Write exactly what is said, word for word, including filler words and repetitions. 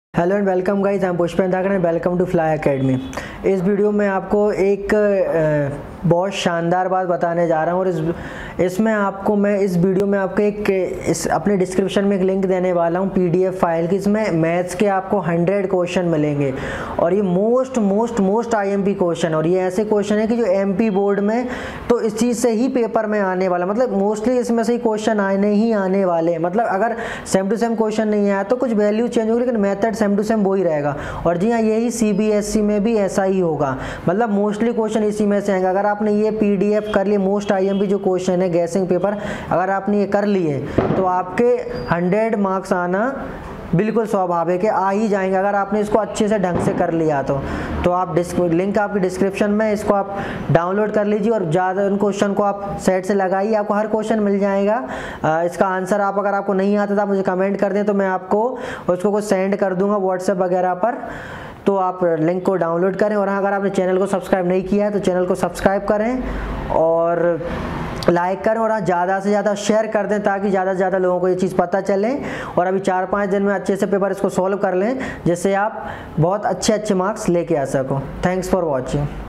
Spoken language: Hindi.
Hello and welcome guys, I am Pushpendra Dhakad and welcome to fly academy. इस वीडियो में आपको एक बहुत शानदार बात बताने जा रहा हूँ और इस इसमें आपको मैं इस वीडियो में आपको एक इस अपने डिस्क्रिप्शन में एक लिंक देने वाला हूँ पीडीएफ फाइल की। इसमें मैथ्स के आपको हंड्रेड क्वेश्चन मिलेंगे और ये most most most IMP question, और ये ऐसे क्वेश्चन है कि जो एमपी बोर्ड में तो इस चीज़ से ही पेपर में आने वाला, मतलब मोस्टली इसमें से ही क्वेश्चन आने ही आने वाले। मतलब अगर सेम टू सेम क्वेश्चन नहीं आया तो कुछ वैल्यू चेंज होगी, लेकिन मेथड सेम टू सेम वो ही रहेगा। और जी हाँ, यही सीबीएसई में भी ऐसा ही होगा, मतलब मोस्टली क्वेश्चन इसी में से आएंगे। अगर आपने ये पीडीएफ कर लिए, मोस्ट आईएमपी जो क्वेश्चन है गैसिंग पेपर, अगर आपने ये कर लिए तो आपके हंड्रेड मार्क्स आना बिल्कुल स्वाभाविक है, आ ही जाएंगे अगर आपने इसको अच्छे से ढंग से कर लिया तो। तो आप लिंक आपकी डिस्क्रिप्शन में, इसको आप डाउनलोड कर लीजिए और ज़्यादा उन क्वेश्चन को आप सेट से लगाइए, आपको हर क्वेश्चन मिल जाएगा। आ, इसका आंसर आप अगर आपको नहीं आता तो आप मुझे कमेंट कर दें तो मैं आपको उसको कुछ सेंड कर दूंगा व्हाट्सएप वगैरह पर। तो आप लिंक को डाउनलोड करें, और अगर आपने चैनल को सब्सक्राइब नहीं किया है तो चैनल को सब्सक्राइब करें और लाइक करें, और ज़्यादा से ज़्यादा शेयर कर दें ताकि ज़्यादा से ज़्यादा लोगों को ये चीज़ पता चले। और अभी चार पाँच दिन में अच्छे से पेपर इसको सॉल्व कर लें, जिससे आप बहुत अच्छे अच्छे मार्क्स लेके आ सको। Thanks for watching.